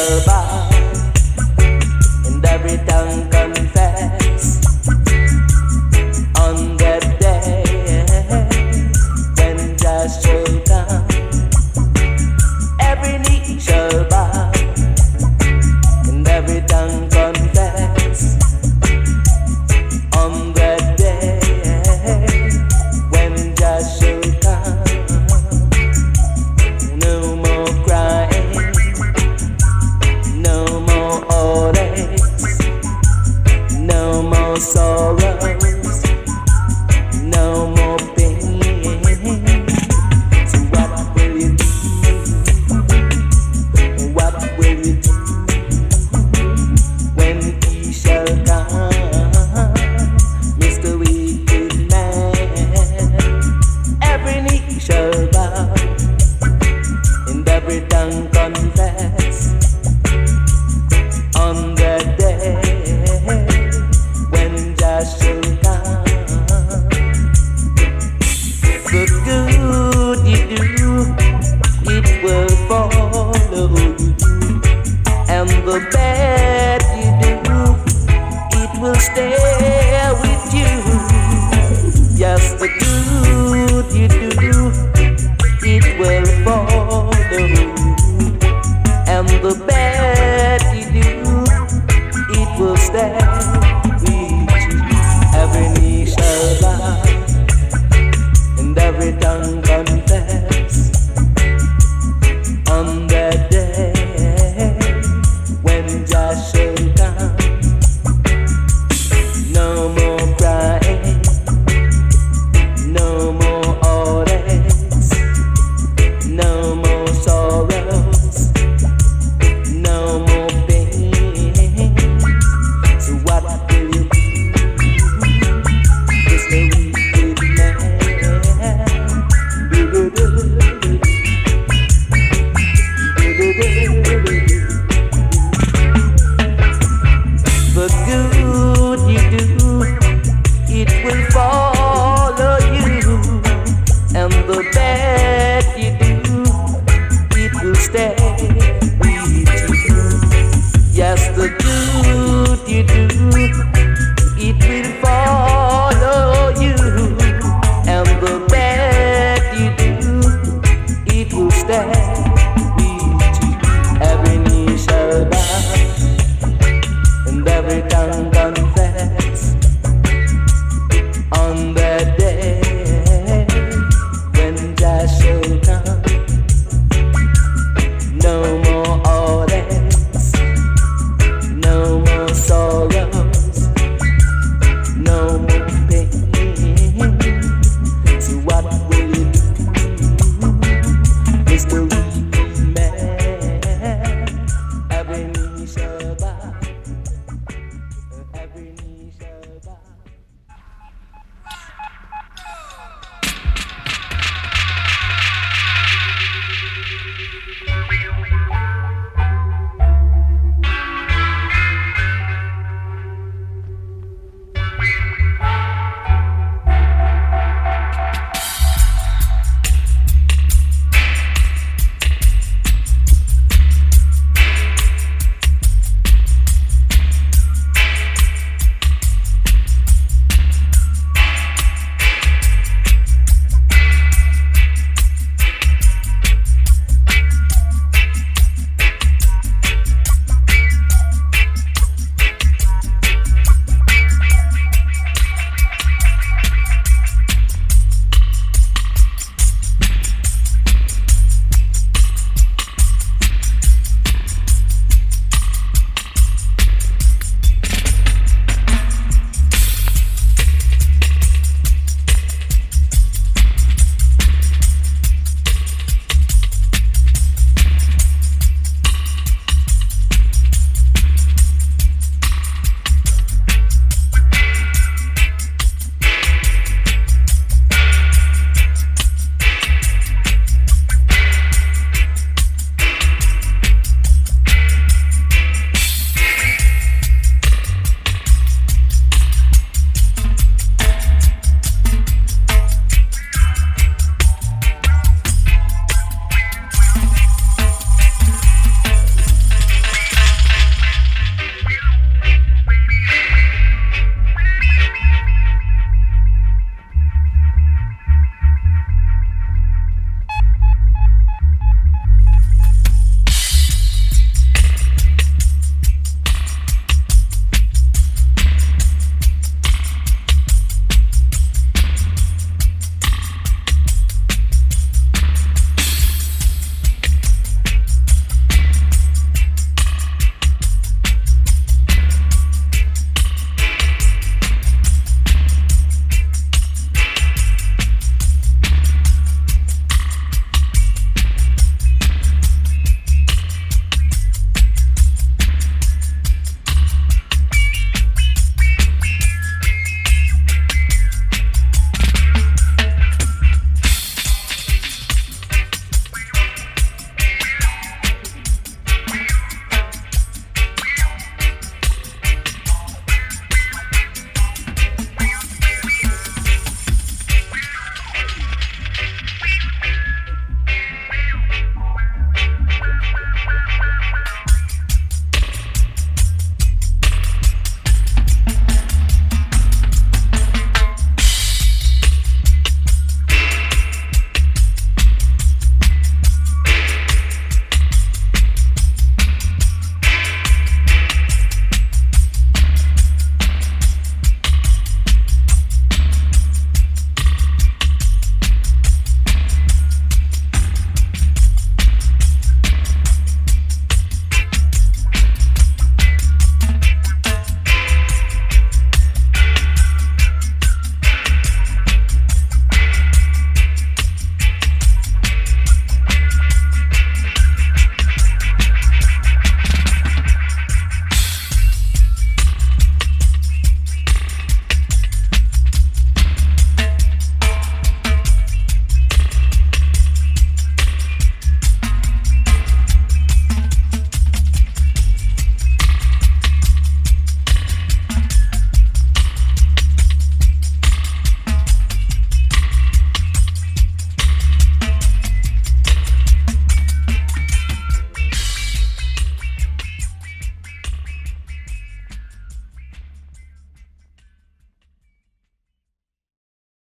shall bow, and every tongue confess on that day when Jah shall come. Every knee shall bow, and every tongue confess on that day when Jah shall come. No more crying, no more old age, no more sorrows, no more pain. So what will you do? What will you do when He shall come, Mr. Wicked Man? Every knee shall bow, and every tongue confess on the day when Jah shall come. The good you do, it will follow you, and the bad you do, it will stay with you. Yes, the good you do, it will follow you, and the bad